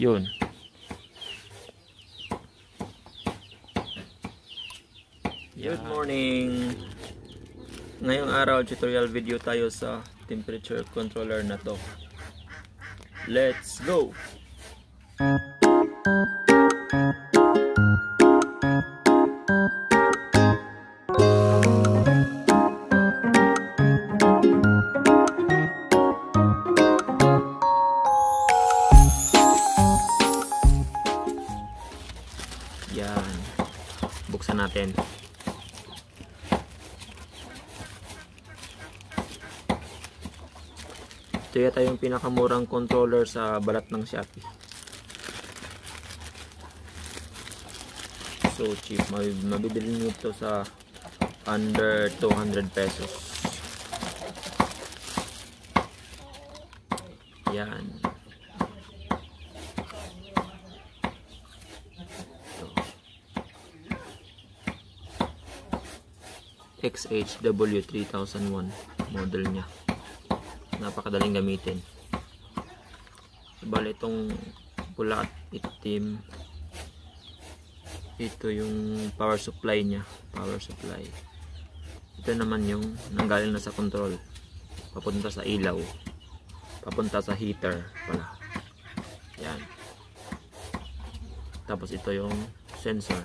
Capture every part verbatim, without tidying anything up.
Yun. Good morning. Ngayong araw tutorial video tayo sa temperature controller na to. Let's go. Yan. Buksan natin. Ito yata yung pinakamurang controller sa balat ng Shopee. So cheap. Mabibili nyo ito sa under two hundred pesos. Yan. X H W three thousand one model niya. Napakadaling gamitin. Bale itong pula at itim, ito yung power supply niya. Power supply. Ito naman yung nanggaling na sa control, papunta sa ilaw, papunta sa heater pala. Yan. Tapos ito yung sensor.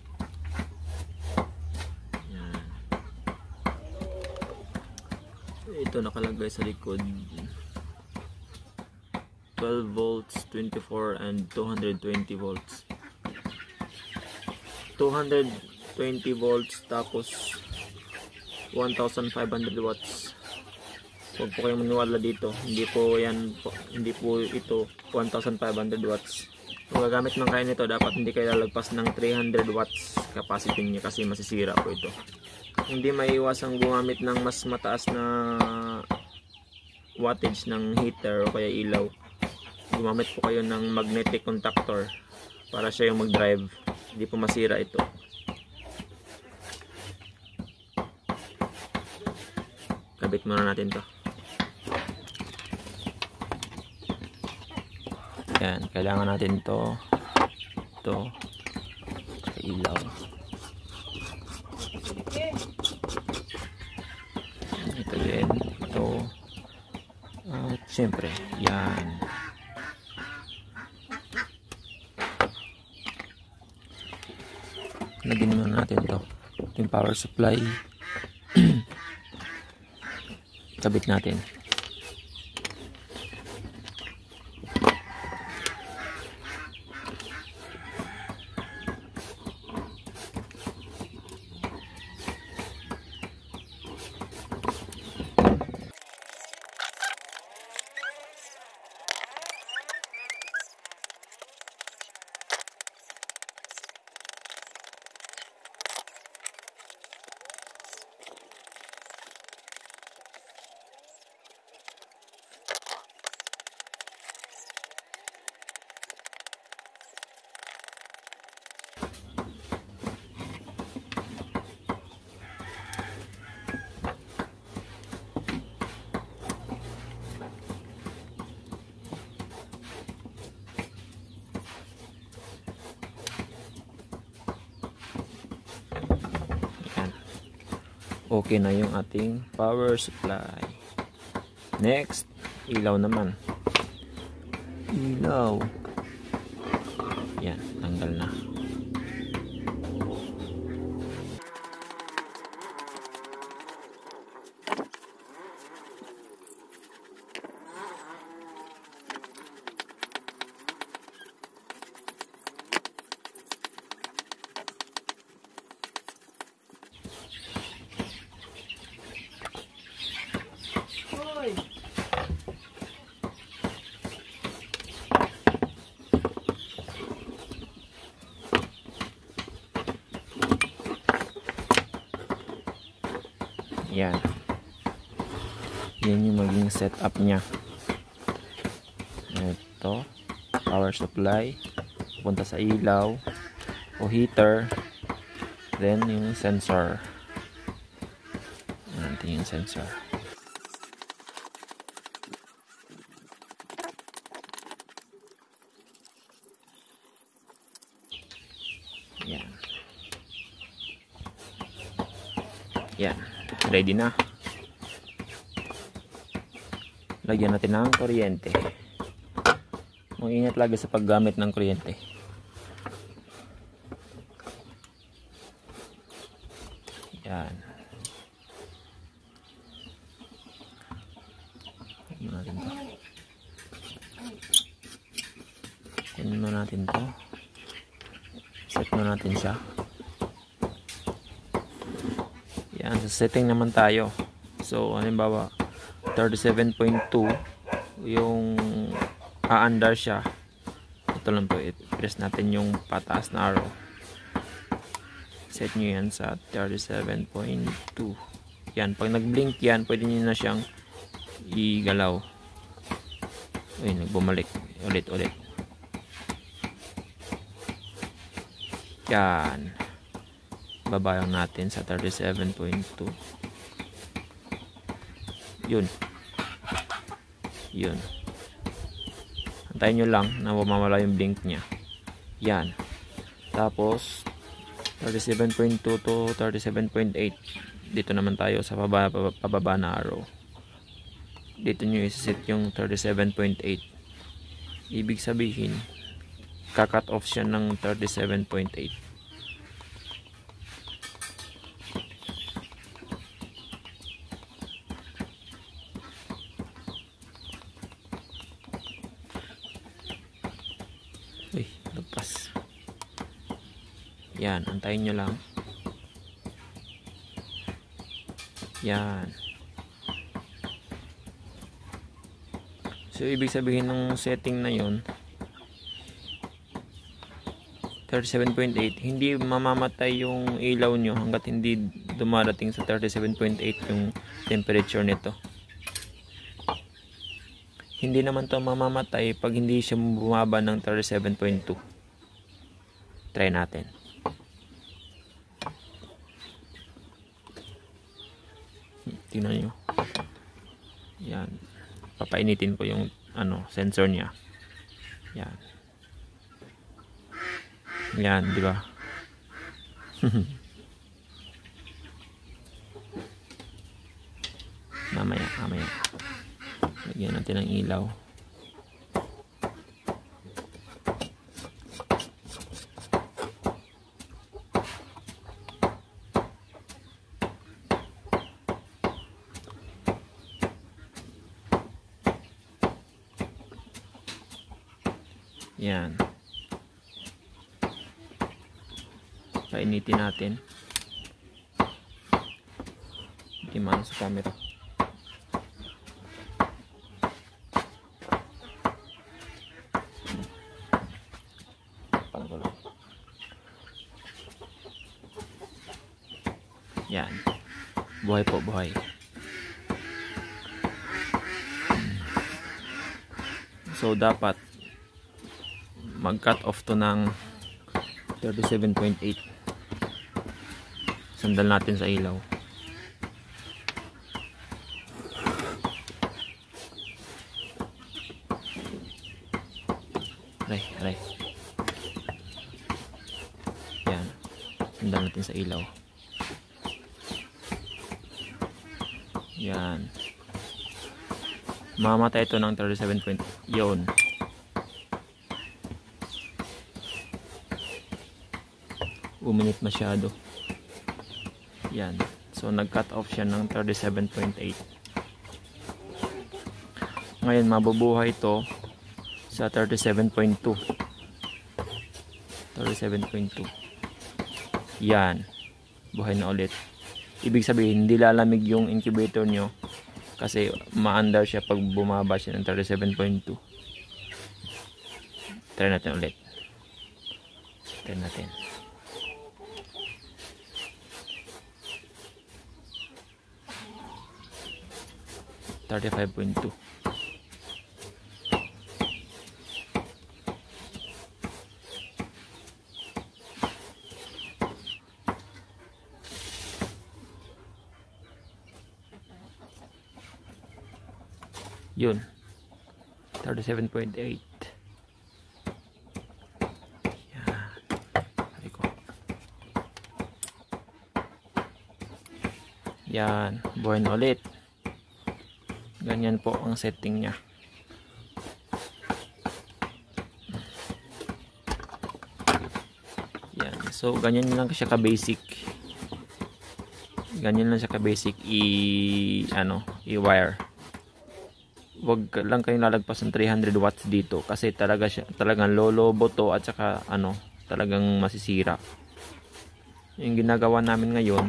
Ito nakalagay sa likod, twelve volts, twenty-four and two hundred twenty volts. Two hundred twenty volts tapos one thousand five hundred watts. Huwag po kayong maniwala dito, hindi po yan po, hindi po ito one thousand five hundred watts. Kung gagamit ng kayo nito, dapat hindi kayo lalagpas ng three hundred watts capacity niya kasi masisira po ito. Hindi maiwasang gumamit ng mas mataas na wattage ng heater o kaya ilaw. Gumamit po kayo ng magnetic contactor para siya yung mag-drive, hindi po masira ito. Kabit muna natin to. Yan, kailangan natin to to sa ilaw. Ito din, ito, at syempre yan. Lagyan naman natin to, ito yung power supply. Kabit natin. Okay na yung ating power supply. Next, ilaw naman. Ilaw. Yan, tanggal na. Yan. Yan yung maging setup niya. Ito, power supply, punta sa ilaw o heater, then yung sensor. Natin yung sensor. Yan, ready na. Lagyan natin ng kuryente. Mag-ingat lagi sa paggamit ng kuryente. Yan. Ano natin to? Ano natin to? Set na natin siya. Yan, sa setting naman tayo. So, halimbawa, thirty-seven point two yung aandar siya. Ito lang po, i-press natin yung pataas na arrow. Set nyo yan sa thirty-seven point two. Yan, pag nag-blink yan, pwede nyo na siyang igalaw. Uy, nagbumalik. Ulit, ulit. Yan. Babayang natin sa thirty-seven point two. Yun. Yun. Antayin nyo lang na mamamala yung blink nya. Yan. Tapos, thirty-seven point two to thirty-seven point eight. Dito naman tayo sa pababa, pababa, pababa na arrow. Dito nyo iset yung thirty-seven point eight. Ibig sabihin, kakat off siya ng thirty-seven point eight. Uy, lagpas. Yan, antayin nyo lang. Yan. So, ibig sabihin ng setting na yun, thirty-seven point eight, hindi mamamatay yung ilaw nyo hanggat hindi dumarating sa thirty-seven point eight yung temperature nito. Hindi naman to mamamatay pag hindi siya bumaba ng thirty-seven point two. Try natin. Tingnan nyo. Yan. Papainitin ko yung ano, sensor niya. Yan. Yan, di ba? Mamaya, mamaya. Lagyan natin ng ilaw. Yan. Painitin natin. Hindi man sa camera. Yan. Buhay po, buhay. So, dapat mag-cut off to ng thirty-seven point eight. Sandal natin sa ilaw. Aray, aray. Yan. Sandal natin sa ilaw. Yan. Mamatay ito ng thirty-seven point. Yun. Uminit masyado. Yan. So, nag-cut off siya ng thirty-seven point eight. Ngayon, mabubuhay ito sa thirty-seven point two. thirty-seven point two. Yan. Buhay na ulit. Ibig sabihin, hindi lalamig yung incubator nyo kasi ma-under siya pag bumaba siya ng thirty-seven point two. Try natin ulit. Try natin. thirty-five point two. Yun. thirty-seven point eight. Yan. Sabi ko. Yan, buhay na ulit. Ganyan po ang setting niya. Yan, so ganyan lang siya ka basic. Ganyan lang siya ka basic i ano, i-wire. Wag lang kayong lalagpas ng three hundred watts dito kasi talaga siya, talagang lolobo to at saka ano, talagang masisira. Yung ginagawa namin ngayon,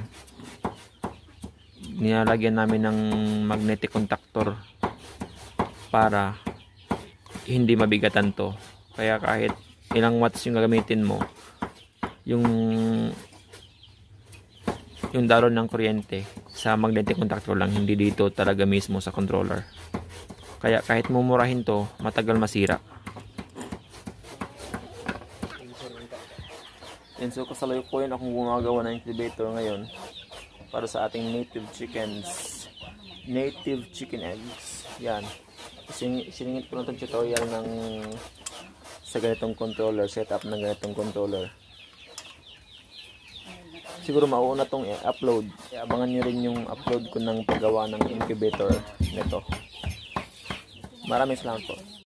nilalagyan namin ng magnetic contactor para hindi mabigatan to. Kaya kahit ilang watts yung gagamitin mo, yung yung dalon ng kuryente sa magnetic contactor lang, hindi dito talaga mismo sa controller. Kaya kahit mumurahin to, matagal masira. And so kasalukuyan akong gumagawa ng incubator ngayon para sa ating native chickens. Native chicken eggs. Yan. Siningit ko na itong tutorial ng sa ganitong controller, setup ng ganitong controller. Siguro mauna itong i-upload. Abangan nyo rin yung upload ko ng paggawa ng incubator nito. Maraming salamat po.